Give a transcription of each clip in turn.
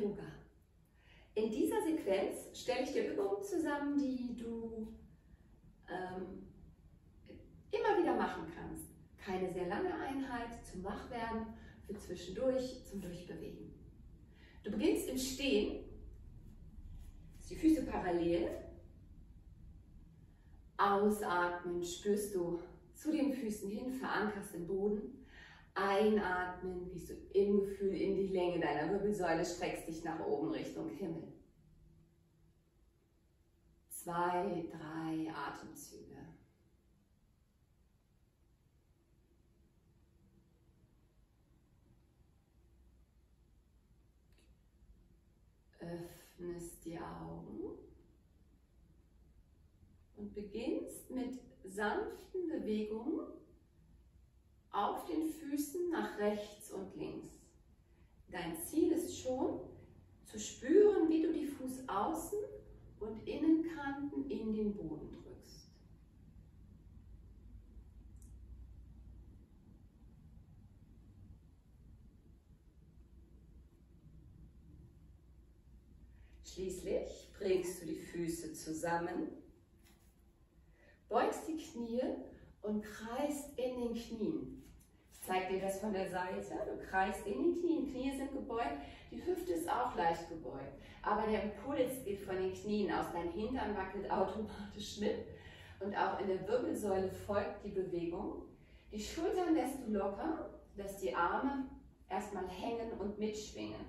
Yoga. In dieser Sequenz stelle ich dir Übungen zusammen, die du immer wieder machen kannst. Keine sehr lange Einheit zum Wachwerden, für zwischendurch zum Durchbewegen. Du beginnst im Stehen, die Füße parallel. Ausatmen spürst du zu den Füßen hin, verankerst den Boden. Einatmen, gehst du im Gefühl in die Länge deiner Wirbelsäule, streckst dich nach oben Richtung Himmel. 2, 3 Atemzüge. Öffnest die Augen und beginnst mit sanften Bewegungen auf den Füßen nach rechts und links. Dein Ziel ist schon, zu spüren, wie du die Fußaußen- und Innenkanten in den Boden drückst. Schließlich bringst du die Füße zusammen, beugst die Knie und kreist in den Knien. Ich zeige dir das von der Seite. Du kreist in den Knien. Knie sind gebeugt, die Hüfte ist auch leicht gebeugt. Aber der Impuls geht von den Knien aus. Dein Hintern wackelt automatisch mit. Und auch in der Wirbelsäule folgt die Bewegung. Die Schultern lässt du locker, dass die Arme erstmal hängen und mitschwingen.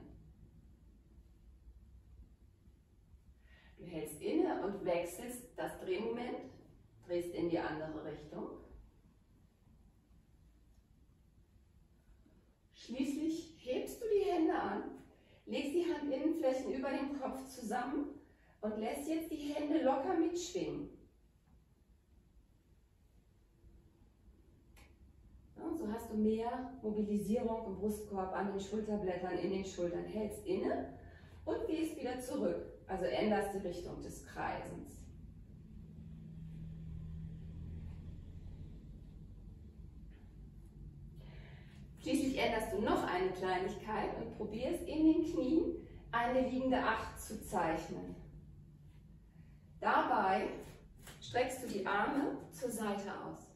Du hältst inne und wechselst das Drehmoment, drehst in die andere Richtung. Schließlich hebst du die Hände an, legst die Handinnenflächen über dem Kopf zusammen und lässt jetzt die Hände locker mitschwingen. Ja, so hast du mehr Mobilisierung im Brustkorb, an den Schulterblättern, in den Schultern. Hältst inne und gehst wieder zurück. Also änderst die Richtung des Kreisens. Schließlich änderst du noch eine Kleinigkeit und probierst in den Knien eine liegende 8 zu zeichnen. Dabei streckst du die Arme zur Seite aus.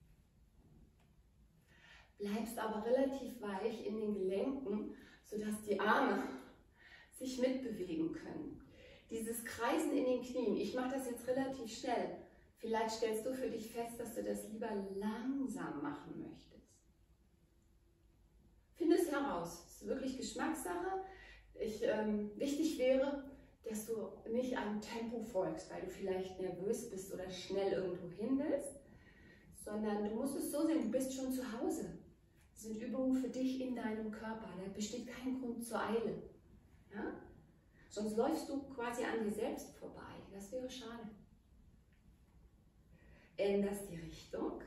Bleibst aber relativ weich in den Gelenken, sodass die Arme sich mitbewegen können. Dieses Kreisen in den Knien, ich mache das jetzt relativ schnell. Vielleicht stellst du für dich fest, dass du das lieber langsam machen möchtest. Finde es heraus. Es ist wirklich Geschmackssache. Wichtig wäre, dass du nicht einem Tempo folgst, weil du vielleicht nervös bist oder schnell irgendwo hin willst, sondern du musst es so sehen, du bist schon zu Hause. Das sind Übungen für dich in deinem Körper. Da besteht kein Grund zur Eile. Ja? Sonst läufst du quasi an dir selbst vorbei. Das wäre schade. Änderst die Richtung.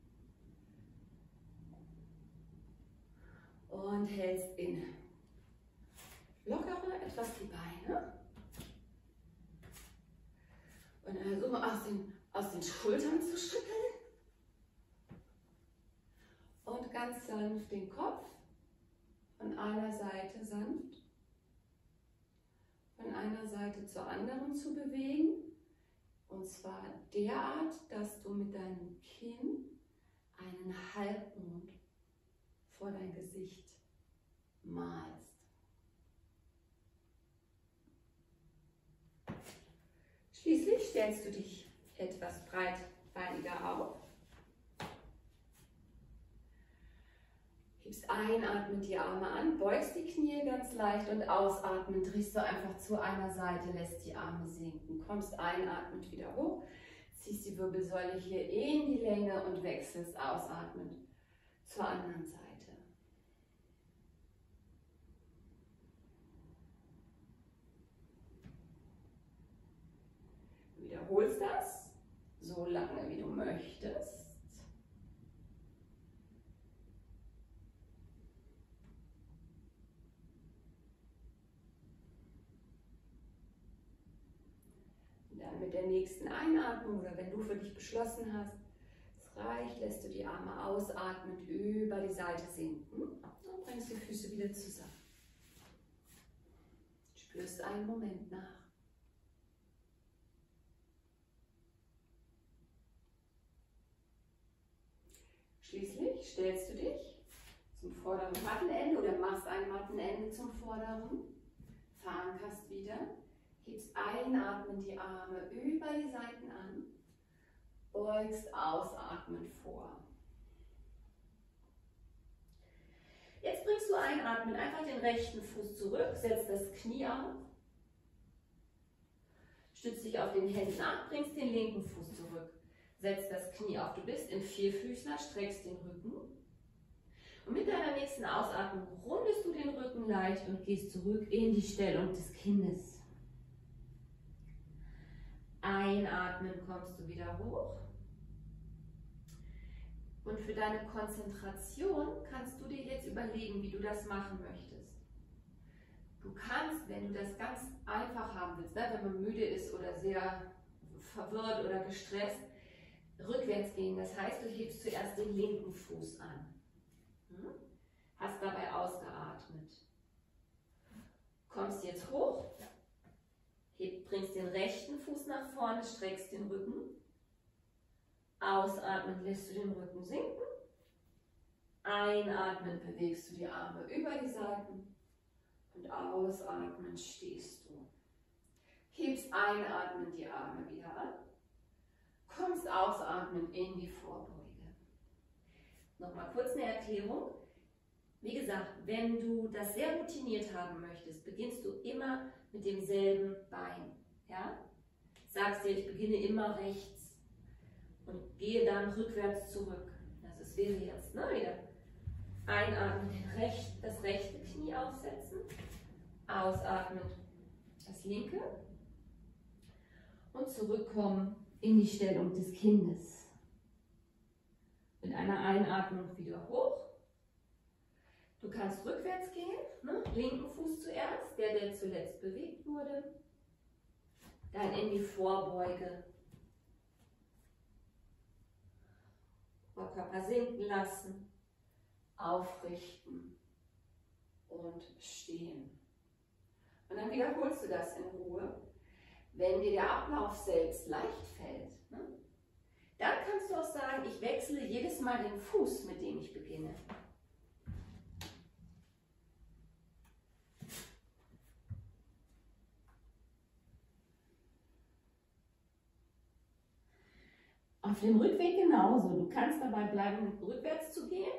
Und hältst inne. Lockere etwas die Beine. Und versuche aus den Schultern zu schütteln. Und ganz sanft den Kopf von einer Seite sanft, von einer Seite zur anderen zu bewegen. Und zwar derart, dass du mit deinem Kinn einen Halbmond vor dein Gesicht malst. Schließlich stellst du dich etwas breitbeiniger auf. Hebst einatmend die Arme an, beugst die Knie ganz leicht und ausatmend drehst du einfach zu einer Seite, lässt die Arme sinken. Kommst einatmend wieder hoch, ziehst die Wirbelsäule hier in die Länge und wechselst ausatmend zur anderen Seite. Du wiederholst das so lange, wie du möchtest. Mit der nächsten Einatmung oder wenn du für dich beschlossen hast, es reicht, lässt du die Arme ausatmend über die Seite sinken und bringst die Füße wieder zusammen. Spürst einen Moment nach. Schließlich stellst du dich zum vorderen Mattenende oder machst ein Mattenende zum vorderen, verankerst wieder, hebst einatmend die Arme über die Seiten an, beugst ausatmend vor. Jetzt bringst du einatmend einfach den rechten Fuß zurück, setzt das Knie auf, stützt dich auf den Händen ab, bringst den linken Fuß zurück. Setzt das Knie auf, du bist im Vierfüßler, streckst den Rücken. Und mit deiner nächsten Ausatmung rundest du den Rücken leicht und gehst zurück in die Stellung des Kindes. Einatmen kommst du wieder hoch. Und für deine Konzentration kannst du dir jetzt überlegen, wie du das machen möchtest. Du kannst, wenn du das ganz einfach haben willst, ne, wenn man müde ist oder sehr verwirrt oder gestresst, rückwärts gehen. Das heißt, du hebst zuerst den linken Fuß an. Hast dabei ausgeatmet. Kommst jetzt hoch, bringst den rechten Fuß nach vorne, streckst den Rücken. Ausatmen lässt du den Rücken sinken. Einatmen bewegst du die Arme über die Seiten. Und ausatmen stehst du. Hebst einatmen die Arme wieder an. Kommst ausatmen in die Vorbeuge. Nochmal kurz eine Erklärung. Wie gesagt, wenn du das sehr routiniert haben möchtest, beginnst du immer mit demselben Bein. Ja? Sagst dir, ich beginne immer rechts und gehe dann rückwärts zurück. Das wäre jetzt wieder einatmen, das rechte Knie aufsetzen, ausatmen, das linke und zurückkommen in die Stellung des Kindes. Mit einer Einatmung wieder hoch. Du kannst rückwärts gehen, linken Fuß zuerst, der zuletzt bewegt wurde. Dann in die Vorbeuge. Oberkörper sinken lassen, aufrichten und stehen. Und dann wiederholst du das in Ruhe. Wenn dir der Ablauf selbst leicht fällt, dann kannst du auch sagen, ich wechsle jedes Mal den Fuß, mit dem ich beginne. Auf dem Rückweg genauso. Du kannst dabei bleiben, rückwärts zu gehen.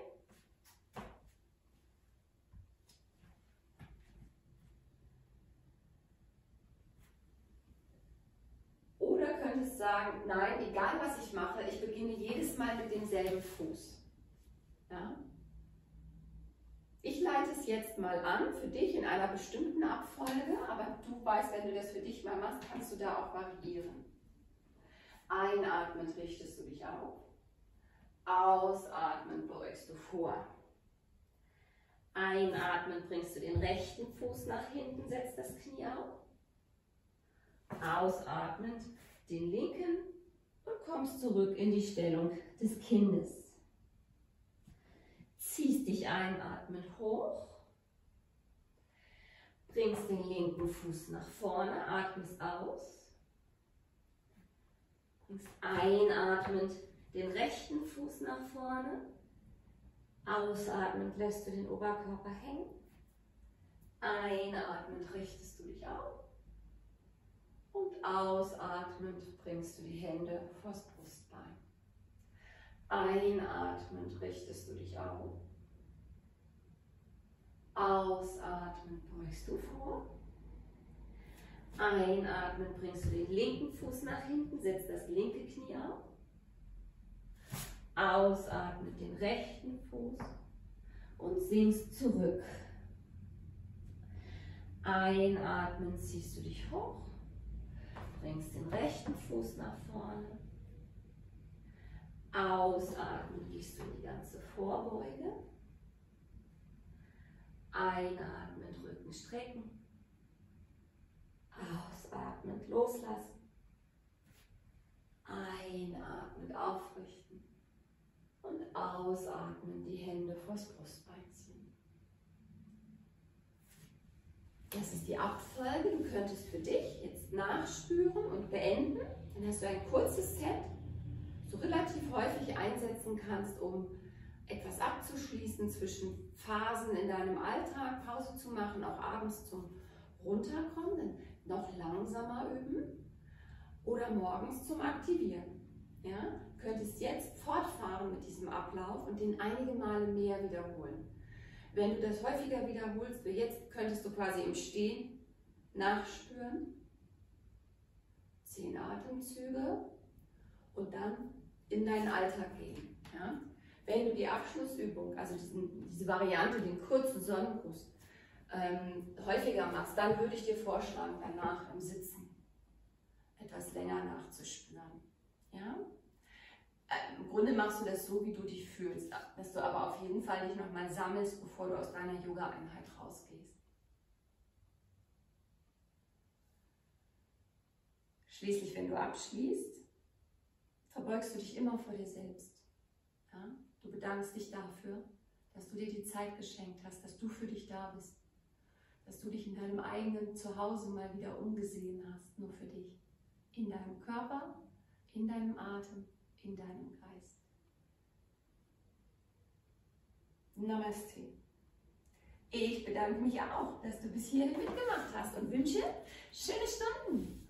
Oder könntest sagen, nein, egal was ich mache, ich beginne jedes Mal mit demselben Fuß. Ja? Ich leite es jetzt mal an für dich in einer bestimmten Abfolge, aber du weißt, wenn du das für dich mal machst, kannst du da auch variieren. Einatmend richtest du dich auf. Ausatmend beugst du vor. Einatmend bringst du den rechten Fuß nach hinten, setzt das Knie auf. Ausatmend den linken und kommst zurück in die Stellung des Kindes. Ziehst dich einatmend hoch. Bringst den linken Fuß nach vorne, atmest aus. Bringst einatmend den rechten Fuß nach vorne. Ausatmend lässt du den Oberkörper hängen. Einatmend richtest du dich auf. Und ausatmend bringst du die Hände vors Brustbein. Einatmend richtest du dich auf. Ausatmend beugst du vor. Einatmend bringst du den linken Fuß nach hinten, setzt das linke Knie auf. Ausatmend den rechten Fuß und sinkst zurück. Einatmend ziehst du dich hoch. Bringst den rechten Fuß nach vorne. Ausatmen gehst du in die ganze Vorbeuge. Einatmend Rücken strecken. Ausatmend loslassen. Einatmend aufrichten. Und ausatmen die Hände vors Brustbein ziehen. Das ist die Abfolge. Du könntest für dich jetzt nachspüren und beenden. Dann hast du ein kurzes Set, das du relativ häufig einsetzen kannst, um etwas abzuschließen zwischen Phasen in deinem Alltag, Pause zu machen, auch abends zum Runterkommen, dann noch langsamer üben oder morgens zum Aktivieren. Ja? Du könntest jetzt fortfahren mit diesem Ablauf und den einige Male mehr wiederholen. Wenn du das häufiger wiederholst, wie jetzt, könntest du quasi im Stehen nachspüren, 10 Atemzüge und dann in deinen Alltag gehen. Ja? Wenn du die Abschlussübung, also diese Variante, den kurzen Sonnengruß, häufiger machst, dann würde ich dir vorschlagen, danach im Sitzen etwas länger nachzuspüren. Ja? Im Grunde machst du das so, wie du dich fühlst, dass du aber auf jeden Fall dich nochmal sammelst, bevor du aus deiner Yoga-Einheit rausgehst. Schließlich, wenn du abschließt, verbeugst du dich immer vor dir selbst. Ja? Du bedankst dich dafür, dass du dir die Zeit geschenkt hast, dass du für dich da bist, dass du dich in deinem eigenen Zuhause mal wieder umgesehen hast, nur für dich. In deinem Körper, in deinem Atem, in deinem Geist. Namaste. Ich bedanke mich auch, dass du bis hierhin mitgemacht hast und wünsche schöne Stunden.